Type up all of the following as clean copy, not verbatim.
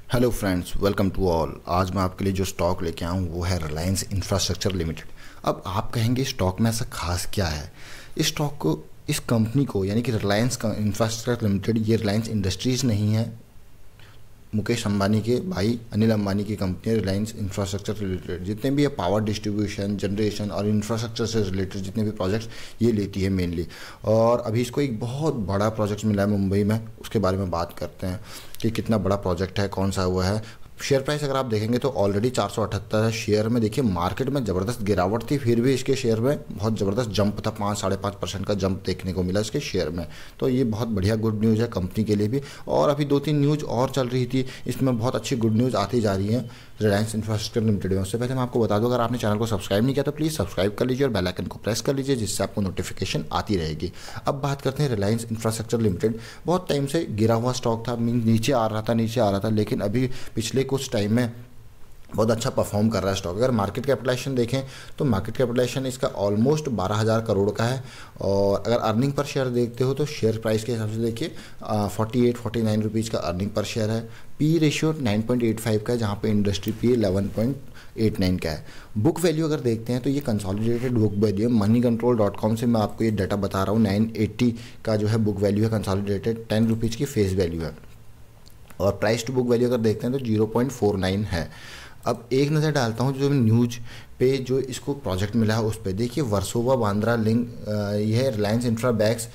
Hello friends, welcome to all. आज मैं आपके लिए जो स्टॉक लेके आया हूँ वो है रिलायंस इंफ्रास्ट्रक्चर लिमिटेड। अब आप कहेंगे स्टॉक में ऐसा खास क्या है। इस स्टॉक को, इस कंपनी को, यानी कि रिलायंस इंफ्रास्ट्रक्चर लिमिटेड, ये रिलायंस इंडस्ट्रीज़ नहीं है, मुकेश अंबानी के भाई अनिल अंबानी की कंपनी है रिलायंस इंफ्रास्ट्रक्चर रिलेटेड। जितने भी ये पावर डिस्ट्रीब्यूशन, जनरेशन और इंफ्रास्ट्रक्चर से रिलेटेड जितने भी प्रोजेक्ट्स ये लेती है मेनली। और अभी इसको एक बहुत बड़ा प्रोजेक्ट मिला है मुंबई में, उसके बारे में बात करते हैं कि कितना बड़ा प्रोजेक्ट है, कौन सा हुआ है। शेयर प्राइस अगर आप देखेंगे तो ऑलरेडी 478 है शेयर में। देखिए मार्केट में ज़बरदस्त गिरावट थी, फिर भी इसके शेयर में बहुत ज़बरदस्त जंप था, 5-5.5% का जंप देखने को मिला इसके शेयर में। तो ये बहुत बढ़िया गुड न्यूज़ है कंपनी के लिए भी। और अभी 2-3 न्यूज़ और चल रही थी, इसमें बहुत अच्छी गुड न्यूज़ आती जा रही है रिलायंस इंफ्रास्ट्रक्चर लिमिटेड में। उससे पहले मैं आपको बता दूं, अगर आपने चैनल को सब्सक्राइब नहीं किया तो प्लीज़ सब्सक्राइब कर लीजिए और बेल आइकन को प्रेस कर लीजिए, जिससे आपको नोटिफिकेशन आती रहेगी। अब बात करते हैं रिलायंस इंफ्रास्ट्रक्चर लिमिटेड। बहुत टाइम से गिरा हुआ स्टॉक था, मीन नीचे आ रहा था, लेकिन अभी पिछले कुछ टाइम में बहुत अच्छा परफॉर्म कर रहा है स्टॉक। अगर मार्केट कैपिटलाइजेशन देखें तो मार्केट कैपिटलाइजेशन इसका ऑलमोस्ट 12,000 करोड़ का है। और अगर अर्निंग पर शेयर देखते हो तो शेयर प्राइस के हिसाब से देखिए 48-49 रुपीज़ का अर्निंग पर शेयर है। पी रेशियो 9.85 का है, जहाँ पे इंडस्ट्री पी 11.89 का है। बुक वैल्यू अगर देखते हैं तो ये कंसोलिडेटेड बुक वैल्यू है, moneycontrol.com से मैं आपको ये डाटा बता रहा हूँ। 980 का जो है बुक वैल्यू है कंसोलिडेटेड, 10 रुपीज़ की फेस वैल्यू है। और प्राइस टू बुक वैल्यू अगर देखते हैं तो 0.49 है। अब एक नज़र डालता हूँ जो न्यूज पे जो इसको प्रोजेक्ट मिला है उस पर। देखिए वर्सोवा बांद्रा लिंक, यह Reliance infra bags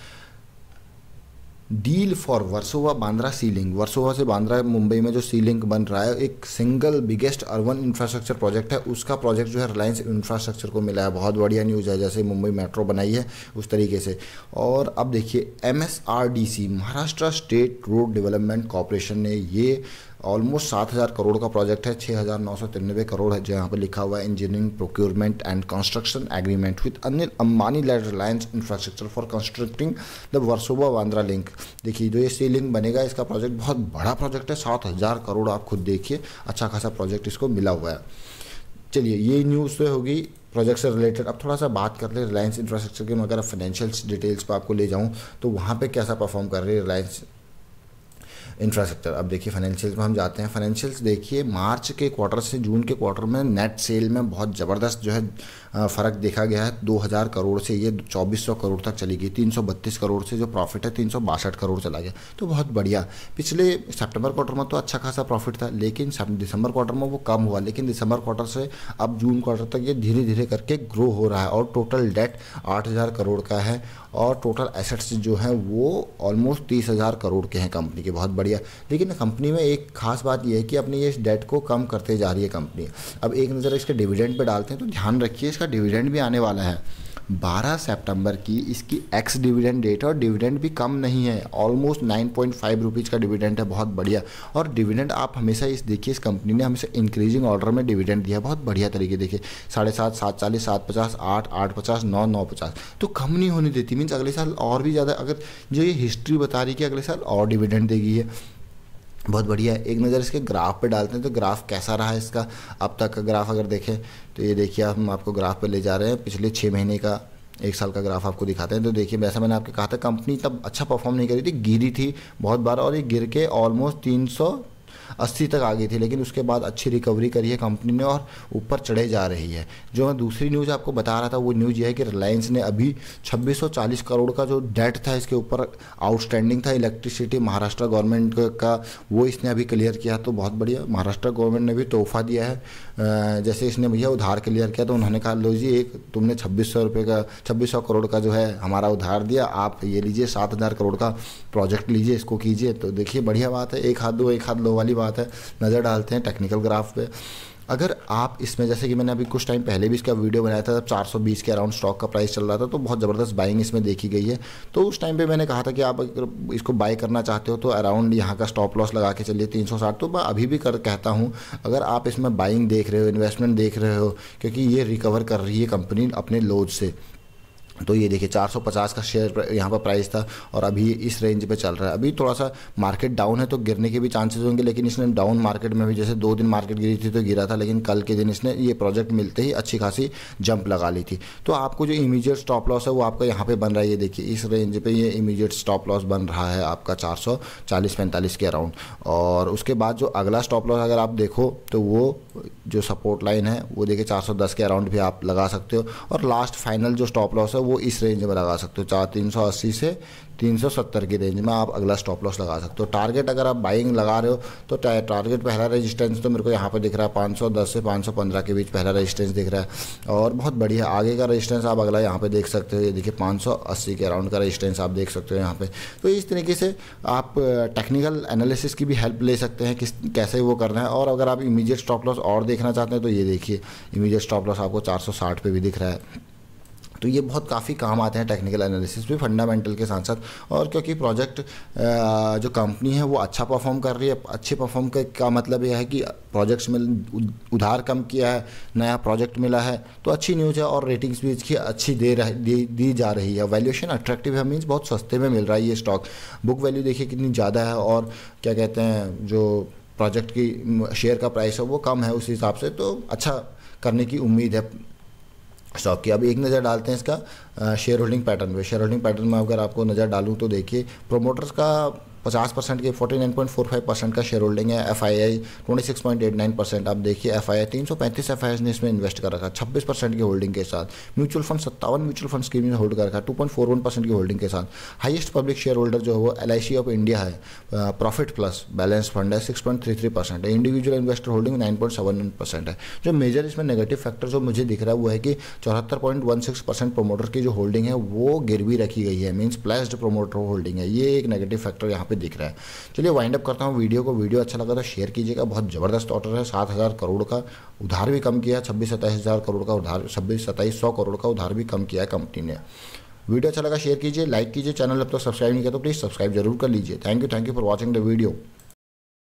deal for Versova Bandra sea link. Versova से बांद्रा मुंबई में जो सी लिंक बन रहा है, एक single biggest urban infrastructure project है, उसका प्रोजेक्ट जो है रिलायंस इंफ्रास्ट्रक्चर को मिला है। बहुत बढ़िया न्यूज़ है, जैसे मुंबई मेट्रो बनाई है उस तरीके से। और अब देखिए MSRDC, Maharashtra state road development corporation ने ये ऑलमोस्ट 7,000 करोड़ का प्रोजेक्ट है, 6,993 करोड़ है, जहाँ पर लिखा हुआ है engineering procurement and construction agreement with Anil Ambani led Reliance infrastructure for constructing the Versova Bandra link. देखिए जो ये सी लिंक बनेगा, इसका प्रोजेक्ट बहुत बड़ा प्रोजेक्ट है, 7,000 करोड़। आप खुद देखिए, अच्छा खासा प्रोजेक्ट इसको मिला हुआ है। चलिए ये न्यूज़ तो होगी प्रोजेक्ट से रिलेटेड। अब थोड़ा सा बात कर ले रिलायंस इंफ्रास्ट्रक्चर के। मैं अगर फाइनेंशियल्स डिटेल्स पर आपको ले जाऊँ तो वहाँ पर कैसा परफॉर्म कर रही है रिलायंस इंफ्रास्ट्रक्चर। अब देखिए फाइनेंशियल्स में हम जाते हैं। फाइनेंशियल्स देखिए मार्च के क्वार्टर से जून के क्वार्टर में नेट सेल में बहुत ज़बरदस्त जो है फ़र्क देखा गया है। 2,000 करोड़ से ये 2,400 करोड़ तक चली गई। 332 करोड़ से जो प्रॉफिट है 362 करोड़ चला गया, तो बहुत बढ़िया। पिछले सितंबर क्वार्टर में तो अच्छा खासा प्रॉफिट था, लेकिन दिसंबर क्वार्टर में वो कम हुआ। लेकिन दिसंबर क्वार्टर से अब जून क्वार्टर तक ये धीरे धीरे करके ग्रो हो रहा है। और टोटल डेट 8,000 करोड़ का है और टोटल एसेट्स जो हैं वो ऑलमोस्ट 30,000 करोड़ के हैं कंपनी के। बहुत बढ़िया। लेकिन कंपनी में एक खास बात यह है कि अपनी ये इस डेट को कम करते जा रही है कंपनी। अब एक नज़र इसके डिविडेंड पे डालते हैं तो ध्यान रखिए इसका डिविडेंड भी आने वाला है 12 सितंबर की। इसकी एक्स डिविडेंड डेट, और डिविडेंड भी कम नहीं है, ऑलमोस्ट 9.5 रुपीज़ का डिविडेंड है। बहुत बढ़िया। और डिविडेंड आप हमेशा इस देखिए, इस कंपनी ने हमेशा इंक्रीजिंग ऑर्डर में डिविडेंड दिया है, बहुत बढ़िया तरीके। देखिए 7.5, 7.40, 7.50, 8, 8.50, 9, 9.50, तो कम नहीं होने देती। मीन्स अगले साल और भी ज़्यादा, अगर जो ये हिस्ट्री बता रही है कि अगले साल और डिविडेंड देगी है, बहुत बढ़िया है। एक नज़र इसके ग्राफ पे डालते हैं तो ग्राफ कैसा रहा है इसका अब तक का ग्राफ अगर देखें तो ये देखिए, हम आपको ग्राफ पे ले जा रहे हैं। पिछले 6 महीने का, 1 साल का ग्राफ आपको दिखाते हैं। तो देखिए वैसा मैंने आपको कहा था कंपनी तब अच्छा परफॉर्म नहीं करी थी, गिरी थी बहुत बार, और ये गिर के ऑलमोस्ट 380 तक आ गई थी। लेकिन उसके बाद अच्छी रिकवरी करी है कंपनी ने और ऊपर चढ़े जा रही है। जो मैं दूसरी न्यूज़ आपको बता रहा था वो न्यूज़ ये है कि रिलायंस ने अभी 2640 करोड़ का जो डेट था इसके ऊपर आउटस्टैंडिंग था इलेक्ट्रिसिटी महाराष्ट्र गवर्नमेंट का, वो इसने अभी क्लियर किया। तो बहुत बढ़िया, महाराष्ट्र गवर्नमेंट ने भी तोहफा दिया है। जैसे इसने भैया उधार क्लियर किया तो उन्होंने कहा लो जी, एक तुमने 2600 करोड़ का जो है हमारा उधार दिया, आप ये लीजिए 7,000 करोड़ का प्रोजेक्ट लीजिए, इसको कीजिए। तो देखिए बढ़िया बात है, एक हाथ दो वाली बात है। नज़र डालते हैं टेक्निकल ग्राफ पे। अगर आप इसमें, जैसे कि मैंने अभी कुछ टाइम पहले भी इसका वीडियो बनाया था, जब 420 के अराउंड स्टॉक का प्राइस चल रहा था, तो बहुत ज़बरदस्त बाइंग इसमें देखी गई है। तो उस टाइम पे मैंने कहा था कि आप अगर इसको बाय करना चाहते हो तो अराउंड यहाँ का स्टॉप लॉस लगा के चलिए 360। तो मैं अभी भी कहता हूँ, अगर आप इसमें बाइंग देख रहे हो, इन्वेस्टमेंट देख रहे हो, क्योंकि ये रिकवर कर रही है कंपनी अपने लोज से। तो ये देखिए 450 का शेयर यहाँ पर प्राइस था और अभी इस रेंज पे चल रहा है। अभी थोड़ा सा मार्केट डाउन है तो गिरने के भी चांसेस होंगे, लेकिन इसने डाउन मार्केट में भी, जैसे 2 दिन मार्केट गिरी थी तो गिरा था, लेकिन कल के दिन इसने ये प्रोजेक्ट मिलते ही अच्छी खासी जंप लगा ली थी। तो आपको जो इमीडिएट स्टॉप लॉस है वो आपका यहाँ पे बन रहा है, ये देखिए इस रेंज पे ये इमीडिएट स्टॉप लॉस बन रहा है आपका 440-45 के अराउंड। और उसके बाद जो अगला स्टॉप लॉस अगर आप देखो तो वो जो सपोर्ट लाइन है वो देखिए 410 के अराउंड भी आप लगा सकते हो। और लास्ट फाइनल जो स्टॉप लॉस है वो इस रेंज में लगा सकते हो, 380 से 370 की रेंज में आप अगला स्टॉप लॉस लगा सकते हो। टारगेट अगर आप बाइंग लगा रहे हो तो टारगेट पहला रेजिस्टेंस तो मेरे को यहाँ पे दिख रहा है 510 से 515 के बीच पहला रेजिस्टेंस दिख रहा है और बहुत बढ़िया। आगे का रेजिस्टेंस आप अगला यहाँ पे देख सकते हो, ये देखिए 580 के अराउंड का रेजिस्टेंस आप देख सकते हो यहाँ पे। तो इस तरीके से आप टेक्निकल एनालिसिस की भी हेल्प ले सकते हैं कैसे वो करना है। और अगर आप इमीडिएट स्टॉप लॉस और देखना चाहते हैं तो ये देखिए इमीडिएट स्टॉप लॉस आपको 460 पे भी दिख रहा है। तो ये बहुत काफ़ी काम आते हैं टेक्निकल एनालिसिस भी, फंडामेंटल के साथ साथ। और क्योंकि प्रोजेक्ट जो कंपनी है वो अच्छा परफॉर्म कर रही है, अच्छे परफॉर्म का मतलब यह है कि प्रोजेक्ट्स में उधार कम किया है, नया प्रोजेक्ट मिला है तो अच्छी न्यूज़ है। और रेटिंग्स भी इसकी अच्छी दी जा रही है, वैल्यूएशन अट्रैक्टिव है, मीन्स बहुत सस्ते में मिल रहा है ये स्टॉक। बुक वैल्यू देखिए कितनी ज़्यादा है और क्या कहते हैं जो प्रोजेक्ट की शेयर का प्राइस है वो कम है उस हिसाब से, तो अच्छा करने की उम्मीद है स्टॉक की। अब एक नज़र डालते हैं इसका शेयर होल्डिंग पैटर्न पे। शेयर होल्डिंग पैटर्न में अगर आपको नज़र डालूं तो देखिए प्रोमोटर्स का 50% के 49.45% का शेयर होल्डिंग है। FII 26.89%। आप देखिए FII 335 FII ने इसमें इन्वेस्ट कर रखा है 26% की होल्डिंग के साथ। Mutual fund 57 mutual fund scheme में होल्ड कर रखा है 2.41% की होल्डिंग के साथ। हाईएस्ट पब्लिक शेयर होल्डर जो है वो LIC ऑफ इंडिया है, प्रॉफिट प्लस बैलेंस फंड है 6.33% है। इंडिविजुअल इन्वेस्टर होल्डिंग 9.71% है। जो मेजर इसमें नेगेटिव फैक्टर जो मुझे दिख रहा है वो है कि 74.16% प्रोमोटर की जो होल्डिंग है वो गिरवी रखी गई है, मीन्स प्लेस्ड प्रोमोटर होल्डिंग है। ये एक नेगेटिव फैक्टर यहाँ दिख रहा है। चलिए वाइंड अप करता हूँ वीडियो को। वीडियो अच्छा लगा तो शेयर कीजिएगा। बहुत ज़बरदस्त ऑर्डर है, 7,000 करोड़ का उधार भी कम किया, 26-27 करोड़ का उधार, 26-2700 करोड़ का उधार भी कम किया है कंपनी ने। वीडियो अच्छा लगा शेयर कीजिए, लाइक कीजिए, चैनल अब तक सब्सक्राइब नहीं किया तो प्लीज़ सब्सक्राइब जरूर कर लीजिए। Thank you for watching the video.